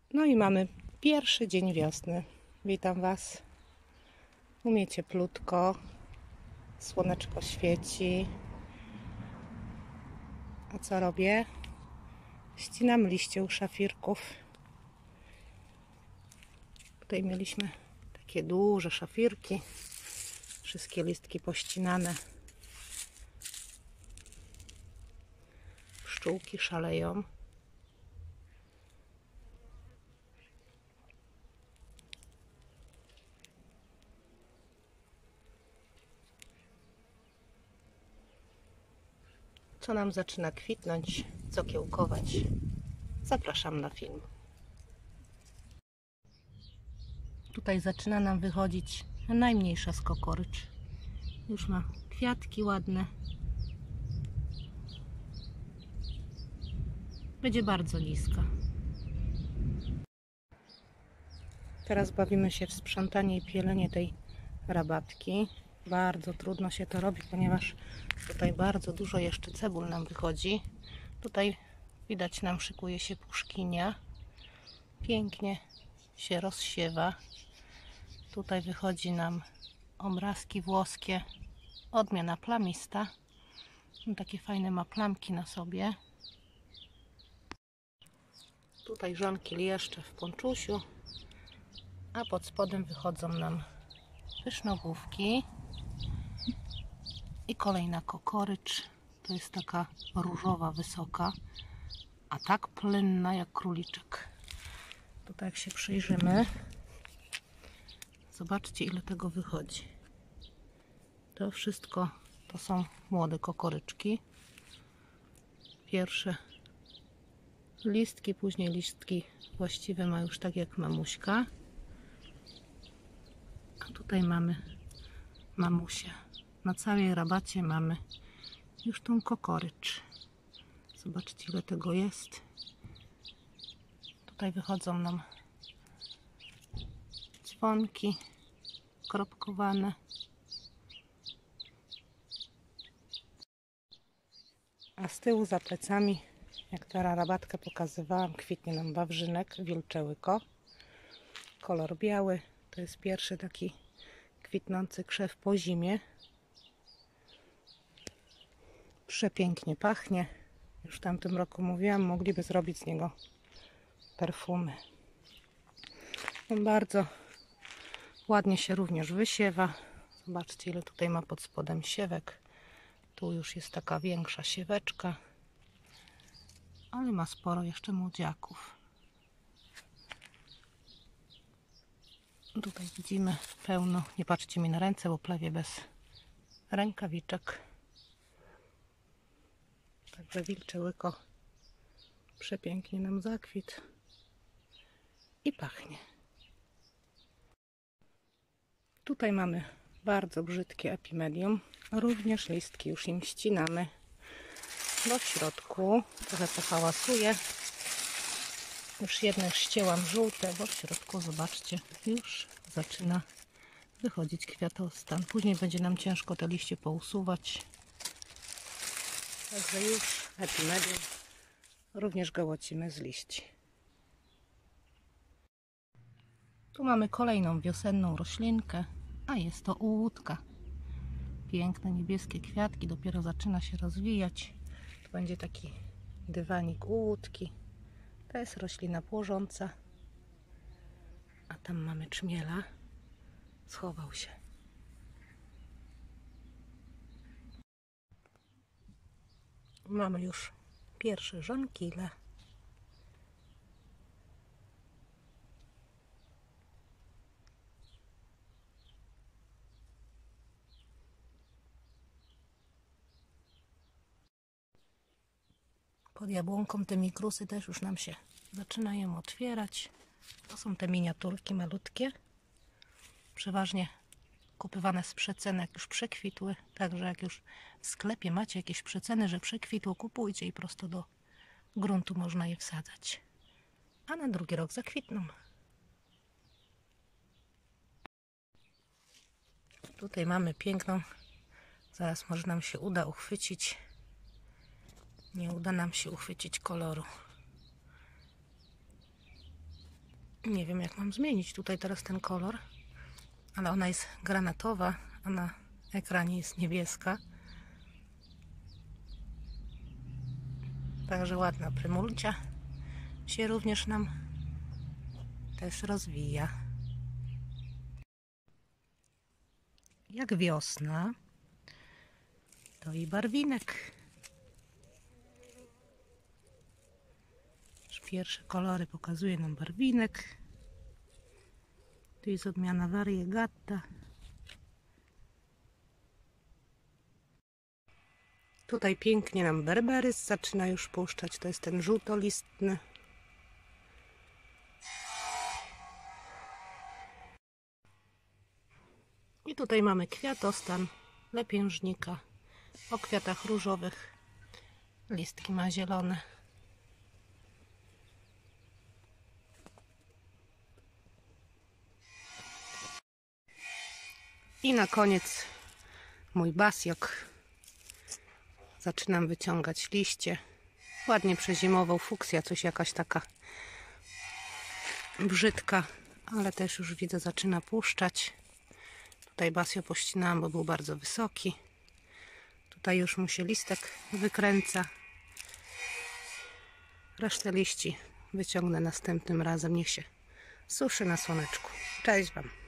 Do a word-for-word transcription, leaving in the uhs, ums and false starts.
No i mamy pierwszy dzień wiosny. Witam Was. U mnie cieplutko, słoneczko świeci. A co robię? Ścinam liście u szafirków. Tutaj mieliśmy takie duże szafirki. Wszystkie listki pościnane. Pszczółki szaleją. Co nam zaczyna kwitnąć, co kiełkować. Zapraszam na film. Tutaj zaczyna nam wychodzić najmniejsza z kokorycz. Już ma kwiatki ładne. Będzie bardzo niska. Teraz bawimy się w sprzątanie i pielenie tej rabatki. Bardzo trudno się to robi, ponieważ tutaj bardzo dużo jeszcze cebul nam wychodzi. Tutaj widać, nam szykuje się puszkinia. Pięknie się rozsiewa. Tutaj wychodzi nam obrazki włoskie. Odmiana plamista. Takie fajne ma plamki na sobie. Tutaj żonki jeszcze w ponczusiu. A pod spodem wychodzą nam pysznogłówki. I kolejna kokorycz. To jest taka różowa, wysoka, a tak płynna jak króliczek. Tutaj jak się przyjrzymy, zobaczcie, ile tego wychodzi. To wszystko to są młode kokoryczki. Pierwsze listki, później listki właściwe ma już tak jak mamuśka. A tutaj mamy mamusię. Na całej rabacie mamy już tą kokorycz. Zobaczcie, ile tego jest. Tutaj wychodzą nam dzwonki kropkowane. A z tyłu za plecami, jak ta rabatkę pokazywałam, kwitnie nam wawrzynek, wilcze łyko. Kolor biały. To jest pierwszy taki kwitnący krzew po zimie. Przepięknie pachnie. Już w tamtym roku mówiłam, mogliby zrobić z niego perfumy. On bardzo ładnie się również wysiewa. Zobaczcie, ile tutaj ma pod spodem siewek. Tu już jest taka większa sieweczka, ale ma sporo jeszcze młodziaków. Tutaj widzimy pełno, nie patrzcie mi na ręce, bo plewię bez rękawiczek. Także wilcze łyko przepięknie nam zakwitł i pachnie. Tutaj mamy bardzo brzydkie epimedium. Również listki już im ścinamy, bo w środku trochę pohałasuje. Już jedne ścięłam żółte, bo w środku, zobaczcie, już zaczyna wychodzić kwiatostan. Później będzie nam ciężko te liście pousuwać. Także już epimedium również gołocimy z liści. Tu mamy kolejną wiosenną roślinkę, a jest to ułódka. Piękne niebieskie kwiatki, dopiero zaczyna się rozwijać. Tu będzie taki dywanik ułódki. To jest roślina płożąca. A tam mamy czmiela. Schował się. Mamy już pierwsze żonkile. Pod jabłonką te mikrusy też już nam się zaczynają otwierać. To są te miniaturki malutkie. Przeważnie kupywane z przeceny, jak już przekwitły. Także jak już w sklepie macie jakieś przeceny, że przekwitło, kupujcie i prosto do gruntu można je wsadzać. A na drugi rok zakwitną. Tutaj mamy piękną. Zaraz może nam się uda uchwycić. Nie uda nam się uchwycić koloru. Nie wiem, jak mam zmienić tutaj teraz ten kolor, ale ona jest granatowa, a na ekranie jest niebieska. Także ładna prymulcia się również nam też rozwija. Jak wiosna, to i barwinek. Już pierwsze kolory pokazuje nam barwinek. Tu jest odmiana variegata. Tutaj pięknie nam berberys zaczyna już puszczać. To jest ten żółtolistny. I tutaj mamy kwiatostan lepiężnika o kwiatach różowych. Listki ma zielone. I na koniec mój basiok. Zaczynam wyciągać liście. Ładnie przezimował, fuksja, coś jakaś taka brzydka, ale też już widzę, zaczyna puszczać. Tutaj basio pościnałam, bo był bardzo wysoki. Tutaj już mu się listek wykręca. Resztę liści wyciągnę następnym razem. Niech się suszy na słoneczku. Cześć Wam!